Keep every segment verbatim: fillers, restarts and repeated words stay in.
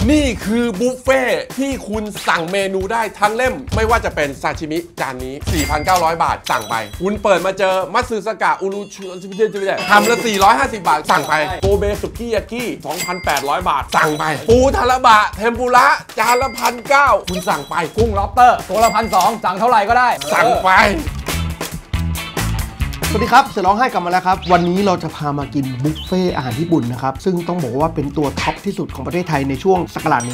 นี่คือบุฟเฟ่ที่คุณสั่งเมนูได้ทั้งเล่มไม่ว่าจะเป็นซาชิมิจานนี้ สี่พันเก้าร้อย บาทสั่งไปคุณเปิดมาเจอมัตสึสกะอุรุชุทำละสี่ร้อยห้าสิบบาทสั่งไปโกเบสุกิยากิ สองพันแปดร้อย บาทสั่งไปปูทาระบะเทมปุระจานละพันเก้าคุณสั่งไปกุ้งล็อบสเตอร์ตัวละพันสองสั่งเท่าไหร่ก็ได้สั่งไปสวัสดีครับเสือร้องไห้กลับมาแล้วครับวันนี้เราจะพามากินบุฟเฟ่อาหารญี่ปุ่นนะครับซึ่งต้องบอกว่าเป็นตัวท็อปที่สุดของประเทศไทยในช่วงศักราชนี้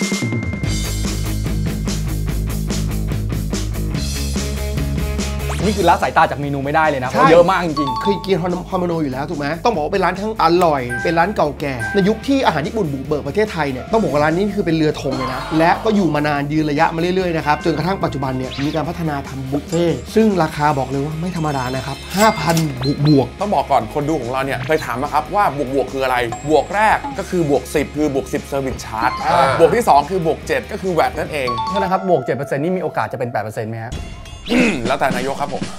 นี่คือละสายตาจากเมนูไม่ได้เลยนะเพราะเยอะมากจริงๆเคยกินฮอนโมโนอยู่แล้วถูกไหมต้องบอกว่าเป็นร้านทั้งอร่อยเป็นร้านเก่าแก่ในยุคที่อาหารญี่ปุ่นบุกเบิกประเทศไทยเนี่ยต้องบอกว่าร้านนี้คือเป็นเรือธงเลยนะและก็อยู่มานานยืนระยะมาเรื่อยๆนะครับจนกระทั่งปัจจุบันเนี่ยมีการพัฒนาทำบุฟเฟ่ซึ่งราคาบอกเลยว่าไม่ธรรมดานะครับ ห้าพัน บวกบวกต้องบอกก่อนคนดูของเราเนี่ยเคยถามนะครับว่าบวกบวกคืออะไรบวกแรกก็คือบวกสิบคือบวกสิบเซอร์วิสชาร์จบวกที่สองคือบวกเจ็ดก็คือแวตนั่นเองใช่นะครับบวก เจ็ดเปอร์เซ็นต์ นี่มีโอกาสจะเป็น แปดเปอร์เซ็นต์ ไหมครับแล้วแต่นายกครับผม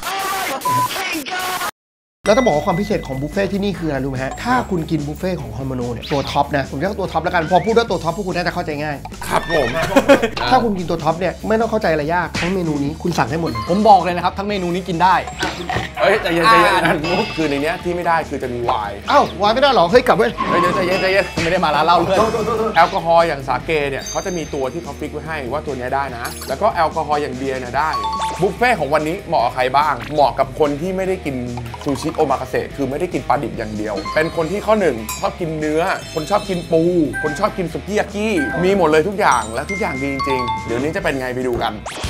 แล้วต้องบอกว่าความพิเศษของบุฟเฟ่ที่นี่คืออะไรรู้ไหมฮะถ้าคุณกินบุฟเฟ่ของฮอนโมโนเนี่ยตัวท็อปนะผมเรียกว่าตัวท็อปแล้วกันพอพูดว่าตัวท็อปพวกคุณน่าจะเข้าใจง่ายครับผมถ้าคุณกินตัวท็อปเนี่ยไม่ต้องเข้าใจอะไรยากทั้งเมนูนี้คุณสั่งให้หมดเลยผมบอกเลยนะครับทั้งเมนูนี้กินได้เฮ้ยใจเย็นใจเย็นนะคือในนี้ที่ไม่ได้คือจะมีไวน์อ้าวไวน์ไม่ได้หรอเฮ้ยกลับเว้ยใจเย็นใจเย็นไม่ได้มาร้านเหล้าเลยแอลกอฮอล์อย่างสาเกเนี่ยเขาจะมีตัวที่เขาฟิกไว้ให้ว่าตัวนี้ได้นะแล้วก็แอลกอฮอล์อย่างเบียร์เนี่ยได้บุฟเฟ่ของวันนี้เหมาะกับใครบ้างเหมาะกับคนที่ไม่ได้กินซูชิโอมากาเสะคือไม่ได้กินปลาดิบอย่างเดียวเป็นคนที่ข้อหนึ่งชอบกินเนื้อคนชอบกินปูคนชอบกินสุกี้ยากิมีหมดเลยทุกอย่างและทุกอย่างดีจริงๆเดี๋ยวนี้จะเป็นไงไปดูกัน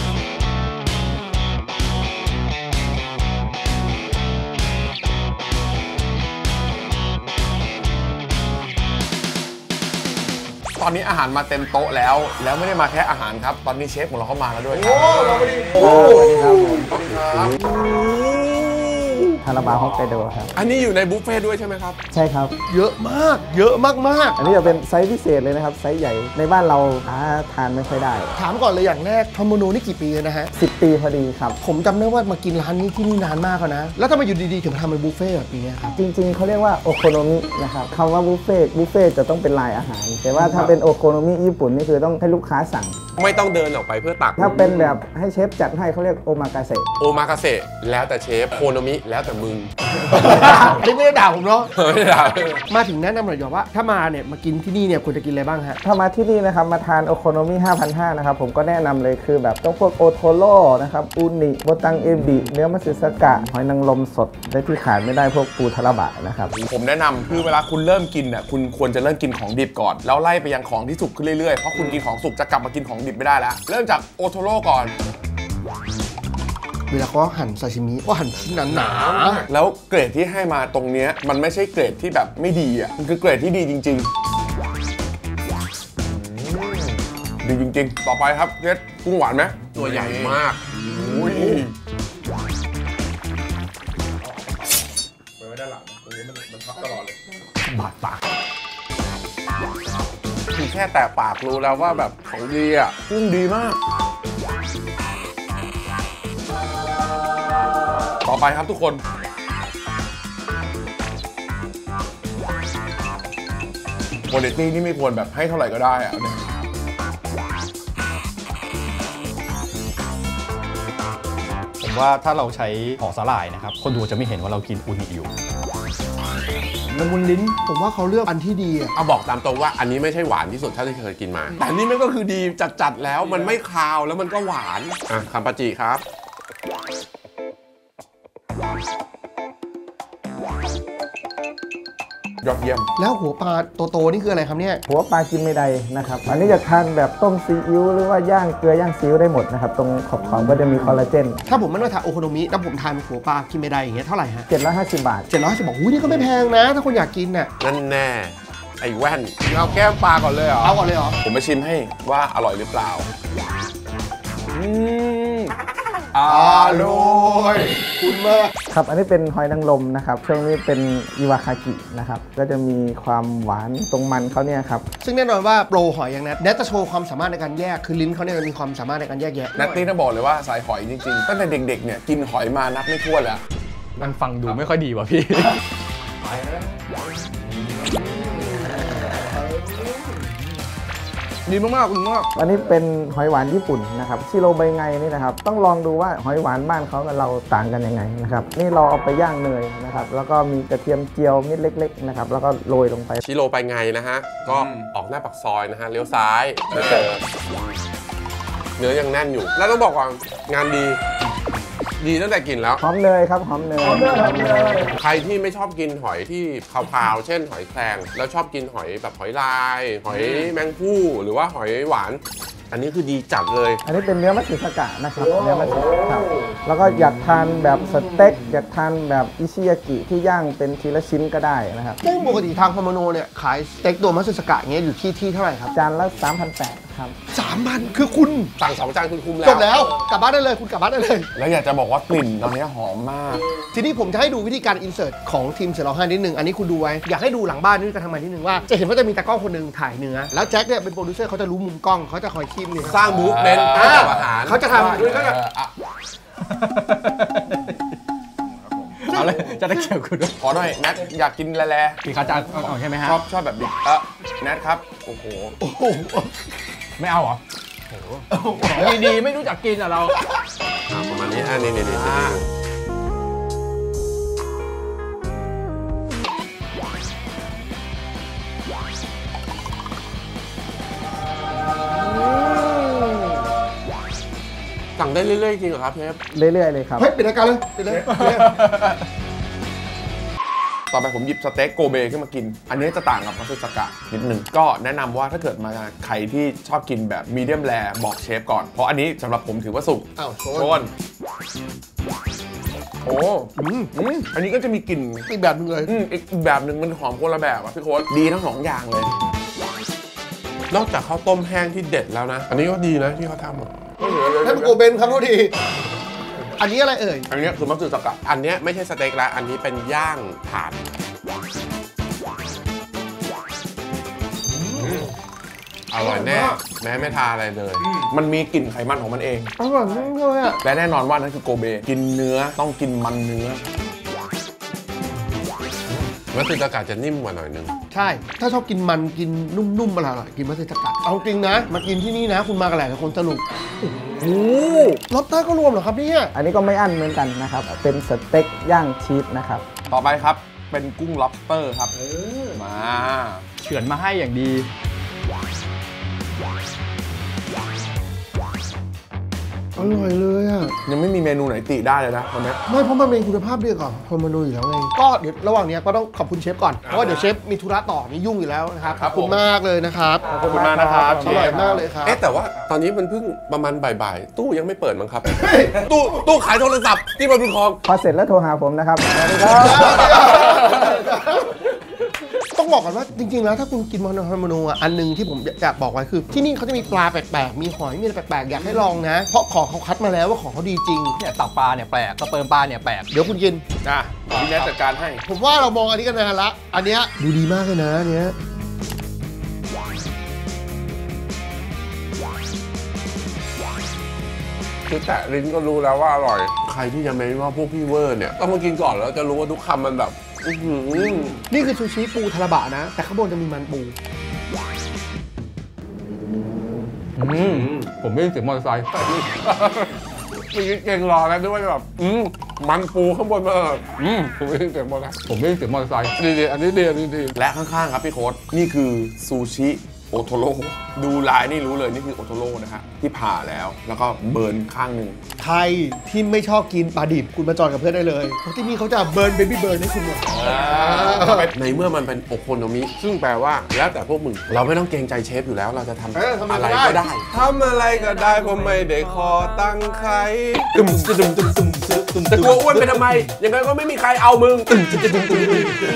ตอนนี้อาหารมาเต็มโต๊ะแล้วแล้วไม่ได้มาแค่อาหารครับตอนนี้เชฟของเราเข้ามาแล้วด้วยโอ้สวัสดีโอ้สวัสดีครับสวัสดีครับคาราบาฮอกไกโดครับอันนี้อยู่ในบุฟเฟ่ด้วยใช่ไหมครับใช่ครับเยอะมากเยอะมากๆอันนี้จะเป็นไซส์พิเศษเลยนะครับไซส์ใหญ่ในบ้านเราหาทานไม่ค่อยได้ถามก่อนเลยอย่างแรกฮอนโมโนนี่กี่ปีนะฮะสิบปีพอดีครับผมจำได้ว่ามากินร้านนี้ที่นี่นานมากแล้วนะแล้วทำไมอยู่ดีๆถึงมาทำเป็นบุฟเฟ่แบบนี้ครับจริงๆเขาเรียกว่าโอโคโนมินะครับคำว่าบุฟเฟ่บุฟเฟ่จะต้องเป็นลายอาหารแต่ว่าถ้าเป็นโอโคโนมิญี่ปุ่นนี่คือต้องให้ลูกค้าสั่งไม่ต้องเดินออกไปเพื่อตักถ้าเป็นแบบให้เชฟจัดให้เขาเรียกโอมากาเสะโอมากาเสะแล้วแต่เชฟโคโนมิแล้วแต่มึงอันนี้ไม่ได้ด่าผมเนาะไม่ได้ด่ามาถึงแนะนำหน่อยว่าถ้ามาเนี่ยมากินที่นี่เนี่ยควรจะกินอะไรบ้างฮะถ้ามาที่นี่นะครับมาทานโอโคโนมิ ห้าพันห้าร้อย นะครับผมก็แนะนำเลยคือแบบต้องพวกโอโทโร่นะครับอูนิโบตังเอบิเนื้อมัตสึสกะหอยนางรมสดและที่ขาดไม่ได้พวกปูทาระบะนะครับผมแนะนำคือเวลาคุณเริ่มกินเนี่ยคุณควรจะเริ่มกินของดิบก่อนแล้วไล่ไปยังของที่สุกขึ้นเรื่อยๆเพราะคุณกินของสุกจะกลับมากินของดิบไม่ได้แล้วเริ่มจากโอโทโร่ก่อนเวลาเขาหั่นซาชิมิก็หั่นชิ้นหนาๆแล้วเกรดที่ให้มาตรงนี้มันไม่ใช่เกรดที่แบบไม่ดีอ่ะมันคือเกรดที่ดีจริงๆดีจริงๆต่อไปครับเจสกุ้งหวานไหมตัวใหญ่มากอุ้ยไปไว้ด้านหลังตรงนี้มันมันทับตลอดเลยบาดปากคือแค่แตะปากรู้แล้วว่าแบบของดีอ่ะกุ้งดีมากต่อไปครับทุกคนคุณภาพนี่ไม่ควรแบบให้เท่าไหร่ก็ได้อะผมว่าถ้าเราใช้ห่อสาหร่ายนะครับคนดูจะไม่เห็นว่าเรากินอูนิอยู่ละมุนลิ้นผมว่าเขาเลือกอันที่ดีอ่ะเอาบอกตามตรงว่าอันนี้ไม่ใช่หวานที่สุดเท่าที่เคยกินมาแต่นี่มันก็คือดีจัดๆแล้วมันไม่คาวแล้วมันก็หวานอ่ะคัมปาจิครับยอดเยี่ยมแล้วหัวปลาโตๆนี่คืออะไรครับเนี่ยหัวปลากินไม่ได้นะครับอันนี้จะทานแบบต้มซีอิ๊วหรือว่าย่างเกลือย่างซีอิ๊วได้หมดนะครับตรงขอบๆก็จะมีคอลลาเจนถ้าผมไม่ได้ทานโอโคโนมิแล้วผมทานหัวปลากินไม่ได้อย่างเงี้ยเท่าไหร่ฮะเจ็ดร้อยห้าสิบบาทเจ็ดร้อยห้าสิบบาทอุ้ยนี่ก็ไม่แพงนะถ้าคนอยากกินน่ะนั่นแน่ไอ้แว่นเอาแก้มปลาก่อนเลยเหรอเอาก่อนเลยเหรอผมมาชิมให้ว่าอร่อยหรือเปล่าอืมอร่อยคุณมากครับอันนี้เป็นหอยนางรมนะครับช่วงนี้เป็นอิวาคากินะครับก็จะมีความหวานตรงมันเขาเนี่ยครับซึ่งแน่นอนว่าโปรหอยอย่างแนทแนทจะโชว์ความสามารถในการแยกคือลิ้นเขาเนี่ยมีความสามารถในการแยกแยะแนทนี่ต้องบอกเลยว่าสายหอยจริงๆตั้งแต่เด็กๆเนี่ยกินหอยมานับไม่ถ้วนแล้วมันฟังดูไม่ค่อยดีว่ะพี่ดีมากๆคุณมากอันนี้เป็นหอยหวานญี่ปุ่นนะครับชิโรใบไงนี่นะครับต้องลองดูว่าหอยหวานบ้านเขากับเราต่างกันยังไงนะครับนี่เราเอาไปย่างเนยนะครับแล้วก็มีกระเทียมเจียวเม็ดเล็กๆนะครับแล้วก็โรยลงไปชิโรไปไงนะฮะก็ออกหน้าปากซอยนะฮะเลี้ยวซ้ายแล้วเจอเนื้อยังแน่นอยู่ แล้วต้องบอกว่างานดีดีตั้งแต่กินแล้วหอมเนยครับหอมเนยหอมเนยหอมเนยใครที่ไม่ชอบกินหอยที่ขาวๆเช่นหอยแครงแล้วชอบกินหอยแบบหอยลาย หอยแมงผู้หรือว่าหอยหวาน อันนี้คือดีจัดเลยอันนี้เป็นเนื้อมัตสึสกะนะครับเนื้อมัตสึครับแล้วก็อยากทานแบบสเต็กอยากทานแบบอิชิยากิที่ย่างเป็นทีละชิ้นก็ได้นะครับซึ่งปกติทางพามโนเนี่ยขายสเต็กตัวมัตสึสกะเงี้ยอยู่ที่ที่เท่าไหร่ครับจานละ สามพันแปดร้อย ครับสามพันคือคุณสั่งสองจานคุณคุมแล้จวบแล้วกลับบ้านได้เลยคุณกลับบ้านได้เลยแล้วอยากจะบอกว่ากลิ่นตอนนี้หอมมากทีนี้ผมจะให้ดูวิธีการอินเสิร์ตของทีมเสือร้องไห้นิดนึงอันนี้คุณดูไว้อยากให้ดูหลังบ้านนี่การทำงานนิดนึงว่าจะเห็นว่าจะมีตากล้องคนหนึ่งถ่ายเนื้อแล้วแจ็คเนี่ยเป็นโปรดิวเซอร์เขาจะรู้มุมกล้องเขาจะคอยคีบเนี่ยสร้างมูฟเมนต์ให้กับอาหารเขาจะทำด้วยก็จะเอาเลยจะได้เกี่ยวคุณด้วยขอหน่อยแนทอยากกินแร่พี่เขาจะเอาใช่ไหมๆฮะชอบชอบแบบดิบเออแนทครับโอ้โหโอ้โหไม่เอาเหรอโอ้โหดีๆไม่รู้จักกินอ่ะเราอ่ะประมาณนี้อ่ะนี่นี่นี่นี่ สั่งได้เรื่อยๆจริงเหรอครับเชฟเรื่อยๆเลยครับเฮ้ยปิดรายการเลยปิดเลยต่อไปผมหยิบสเต็กโกเบขึ้นมากิน อันนี้จะต่างกับมัตสึสกะนิดหนึ่งก็แนะนำว่าถ้าเกิดมาใครที่ชอบกินแบบมีเดียมแรบอกเชฟก่อน เพราะอันนี้สำหรับผมถือว่าสุกอ้าวโซโซนนโอ้อืมอืมอันนี้ก็จะมีกลิ่นอีกแบบหนึงเลยอืมอีกแบบหนึ่งมันหอมคนละแบบอ่ะพี่โค้ดดีทั้งสองอย่างเลย นอกจากข้าวต้มแห้งที่เด็ดแล้วนะ อันนี้ก็ดีนะที่เขาทำอ่ะให้มันโกเบนครับโทษทีอันนี้อะไรเอ่ยอันนี้คือมัตสึสกะอันนี้ไม่ใช่สเต็กแล้วอันนี้เป็นย่างถ่านอร่อยแน่แม้ไม่ทาอะไรเลย มันมีกลิ่นไขมันของมันเองอร่อยมากเลยอ่ะและแน่นอนว่านั่นคือโกเบกินเนื้อต้องกินมันเนื้อมัตสึสกะจะนิ่มกว่าหน่อยนึงใช่ ถ้าชอบกินมันกินนุ่มๆอร่อยๆกินมัตสึสกะเอาจริงนะ มากินที่นี่นะ คุณมากันหลายคนสนุกโอ้ล็อบสเตอร์ก็รวมเหรอครับเนี่ยอันนี้ก็ไม่อั้นเหมือนกันนะครับเป็นสเต็กย่างชีสนะครับต่อไปครับเป็นกุ้ง lobster ครับมาเฉือนมาให้อย่างดีอร่อยเลยอ่ะยังไม่มีเมนูไหนติได้เลยนะตอนนี้ไม่เพราะมันเป็นคุณภาพดีกว่าพอมาดูอยู่แล้วไงก็เดี๋ยวระหว่างนี้ก็ต้องขอบคุณเชฟก่อนเพราะว่าเดี๋ยวเชฟมีธุระต่อนี่ยุ่งอยู่แล้วนะครับขอบคุณมากเลยนะครับขอบคุณมากนะครับอร่อยมากเลยครับเอ๊ะแต่ว่าตอนนี้มันเพิ่งประมาณบ่ายๆตู้ยังไม่เปิดมั้งครับ ตู้ตู้ขายโทรศัพท์ที่บางบุญคลองพอเสร็จแล้วโทรหาผมนะครับสวัสดีครับต้องบอกก่อนว่าจริงๆแล้วถ้าคุณกินมอนฮาร์โมโนอ่ะอันหนึงที่ผมอยากบอกไว้คือ ที่นี่เขาจะมีปลาแปลกๆมีหอยมีอะไรแปลกๆอยากให้ลองนะ เพราะของเขาคัดมาแล้วว่าของเขาดีจริงเนี่ยตับปลาเนี่ยแปลกสเปิร์มปลาเนี่ยแปลกเดี๋ยวคุณกินอ่ะพี่แนทจัดการให้ผมว่าเรามองอันนี้กันนานละอันเนี้ยดูดีมากเลยนะอันเนี้ยคือแตะลิ้นก็รู้แล้วว่าอร่อย ใครที่ยังไม่ว่าพวกพี่เวอร์เนี่ยต้องมากินก่อนแล้วจะรู้ว่าทุกคำมันแบบอื้อหือนี่คือซูชิปูทาราบะนะ แต่ข้างบนจะมีมันปูอืมผมไม่ได้เสียงมอเตอร์ไซค์มีเก่งรอแล้วด้วยแบบอืมมันปูข้างบนมาอืมผมไม่ได้เสียงบอลนะผมไม่ได้เสียงมอเตอร์ไซค์ดีๆอันนี้ดีอันนี้ดีและข้างๆครับพี่โค้ดนี่คือซูชิโอโทโร่ดูลายนี่รู้เลยนี่คือโอโทโร่นะฮะที่ผ่าแล้วแล้วก็เบิร์นข้างหนึ่งใครที่ไม่ชอบกินปลาดิบคุณมาจอยกับเพื่อนได้เลยเพราะที่นี่เขาจะเบิร์นเบบี้เบิร์นให้คุณหมดในเมื่อมันเป็นโอโคโนมิซึ่งแปลว่าแล้วแต่พวกมึงเราไม่ต้องเกรงใจเชฟอยู่แล้วเราจะทำเออทำอะไรอะไรก็ก็ได้ได้ทำอะไรก็ได้ผมไม่ได้ขอตั้งใครตึมตึมตึมตึมตึมตึมจะกลัวอ้วนไปทำไมยังไงก็ไม่มีใครเอามึงตึมตึมตึมตึม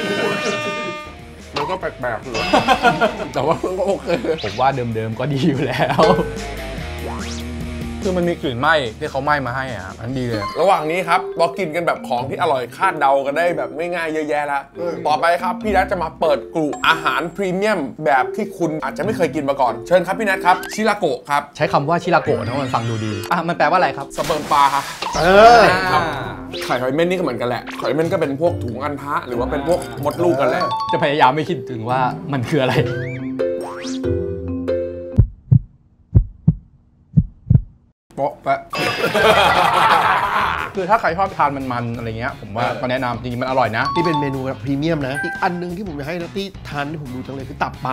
มันก็แปลกๆเลยแต่ว่ามันก็โอเคผมว่าเดิมๆก็ดีอยู่แล้ว คือมันมีกลิ่นไหม้ที่เขาไหม้มาให้อ่ะอันดีเลยระหว่างนี้ครับเรากินกันแบบของที่อร่อยคาดเดากันได้แบบไม่ง่ายเยอะแยะแล้วต่อไปครับพี่นัทจะมาเปิดกลุ่มอาหารพรีเมียมแบบที่คุณอาจจะไม่เคยกินมาก่อนเชิญครับพี่นัทครับชิราโกะครับใช้คำว่าชิราโกะนะมันฟังดูดีอ่ะมันแปลว่าอะไรครับสเปิร์มปลาครับเออครับไข่หอยเม่นนี่ก็เหมือนกันแหละไข่หอยเม่นก็เป็นพวกถุงอันทะหรือว่าเป็นพวกมดลูกกันแหละจะพยายามไม่คิดถึงว่ามันคืออะไรโป๊ะแปะ คือถ้าใครชอบทานมันๆอะไรเงี้ยผมว่าก็แนะนำจริงๆมันอร่อยนะที่เป็นเมนูแบบพรีเมียมนะ อีกอันนึงที่ผมอยากให้นัตตี้ทานที่ผมดูจังเลยคือตับปลา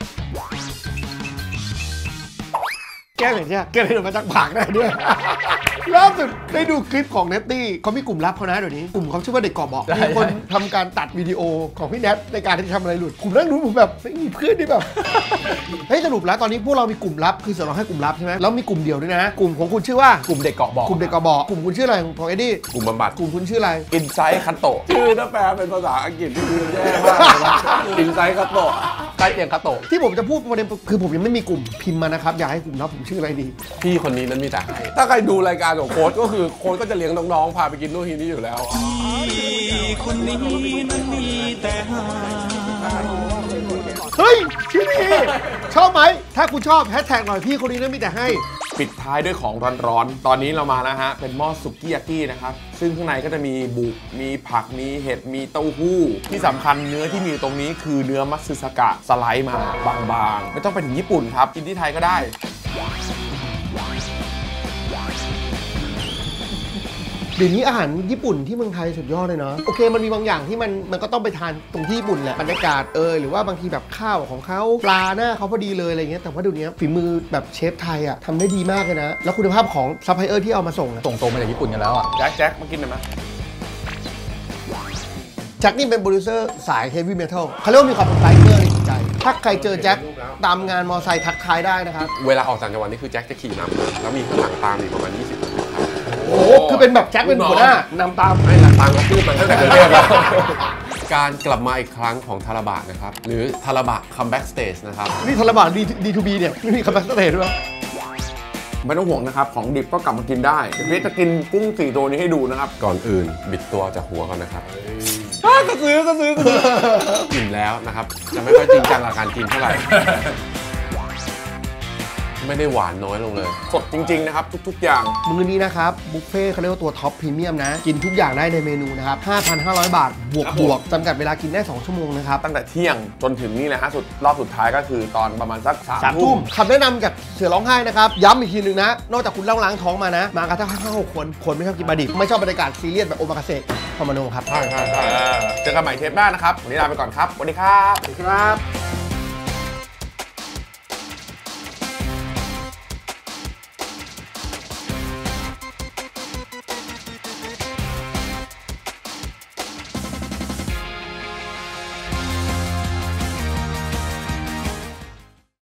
แก้เลยใช่ไหมแก้เลยมาจากปากได้ด้วยล่าสุดได้ดูคลิปของเนตตี้เขามีกลุ่มลับเขานะเดี๋ยวนี้กลุ่มเขาชื่อว่าเด็กกอบบอกมีคนทำการตัดวิดีโอของพี่แนทในการที่ทำอะไรหลุดผมนั่งดูผมแบบไม่มีเพื่อนที่แบบเฮ้ยสรุปแล้วตอนนี้พวกเรามีกลุ่มลับคือเสือร้องให้กลุ่มลับใช่ไหมแล้วมีกลุ่มเดียวด้วยนะกลุ่มของคุณชื่อว่ากลุ่มเด็กเกาะบอกกลุ่มเด็กกอบบอกกลุ่มคุณชื่ออะไรของเอ็ดดี้กลุ่มบำบัดกลุ่มคุณชื่ออะไรอินไซต์คัตโตะชื่อถ้าแปลเป็นภาษาอังกฤษที่คือแย่มากเลยนะอินไซต์คัตโตะใกล้เตียงคาโตะที่ผมจะพูดประเด็นคือผมยังไม่มีกลุ่มพิมพ์มานะครับอยากให้กลุ่มลับผมชื่ออะไรดีพี่คนนี้นั้นมีแต่ให้ ถ้าใครดูรายการของโค้ชก็คือโค้ชก็จะเลี้ยงน้องๆ พาไปกินนู่นทีนี่อยู่แล้วคนนี้นั้นมีแต่หาเฮ้ยชื่อดีชอบไหมถ้าคุณชอบแฮชแท็กหน่อยพี่คนนี้นั้นมีแต่ให้ปิดท้ายด้วยของร้อนๆ ตอนนี้เรามาแล้วฮะ เป็นหม้อสุกี้ยากินะครับ ซึ่งข้างในก็จะมีบุก มีผัก มีเห็ด มีเต้าหู้ ที่สำคัญเนื้อที่มีอยู่ตรงนี้คือเนื้อมัตสึสกะสไลด์มาบางๆ ไม่ต้องไปถึงญี่ปุ่นครับ กินที่ไทยก็ได้เดี๋ยวนี้อาหารญี่ปุ่นที่เมืองไทยสุดยอดเลยเนาะโอเคมันมีบางอย่างที่มันมันก็ต้องไปทานตรงที่ญี่ปุ่นแหละบรรยากาศเออหรือว่าบางทีแบบข้าวของเขาปลาหน้าเขาพอดีเลยอะไรเงี้ยแต่ว่าเดี๋ยวนี้ฝีมือแบบเชฟไทยอ่ะทำได้ดีมากเลยนะแล้วคุณภาพของซัพพลายเออร์ที่เอามาส่งอะส่งตรงมาจากญี่ปุ่นกันแล้วอ่ะแจ็คแจ็คมากินหน่อยไหมแจ็คนี่เป็นโปรดิวเซอร์สายเฮฟวี่เมทัลเขาเรียกว่ามีความเป็นไบเกอร์ในจิตใจถ้าใครเจอแจ็คตามงานมอไซค์ทักทายได้นะครับเวลาออกต่างจังหวัดนี่คือแจ็คจะขี่นำแล้วมีข้างหลังตามอีกประมาณยี่สิบคนครับโอ้คือเป็นแบบแจ็คเป็นหัวหน้านำตามไม่ละตามก็พูดมาตั้งแต่กรุงเทพแล้ว การกลับมาอีกครั้งของทาราบะนะครับ หรือทาราบะคัมแบ็กสเตจนะครับนี่ทรมานดีทูบีเนี่ยไม่มีคำพัสเตทด้วยไม่ต้องห่วงนะครับ ของดิบก็กลับมากินได้เดี๋ยวพี่จะกินกุ้งสี่ตัวนี้ให้ดูนะครับก่อนอื่นบิดตัวจากหัวก่อนนะครับก็ซื้อก็ซื้อก็ซื้อกินแล้วนะครับจะไม่ค่อยจริงจังกับการกินเท่าไหร่ ไม่ได้หวานน้อยลงเลยสดจริงๆนะครับทุกๆอย่างมื้อนี้นะครับบุฟเฟ่ต์เขาเรียกว่าตัวท็อปพรีเมียมนะกินทุกอย่างได้ในเมนูนะครับ ห้าพันห้าร้อย บาท บวกบวกจำกัดเวลากินได้สองชั่วโมงนะครับตั้งแต่เที่ยงจนถึงนี่แหละฮะสุดรอบสุดท้ายก็คือตอนประมาณสักสามสามทุ่ทุ่มมคำแนะนำจากเสือร้องไห้นะครับย้ำอีกทีหนึ่งนะนอกจากคุณเล่าล้างท้องมานะ มากันทั้งห้าหกคนคนไม่ชอบกินปลาดิบไม่ชอบบรรยากาศซีเรียสแบบโอมากาเสะพอมาโนครับใช่ใช่ใช่เจอกันใหม่เทปหน้านะครับวันนี้ลาไปก่อนครับสวัสดีครับครับ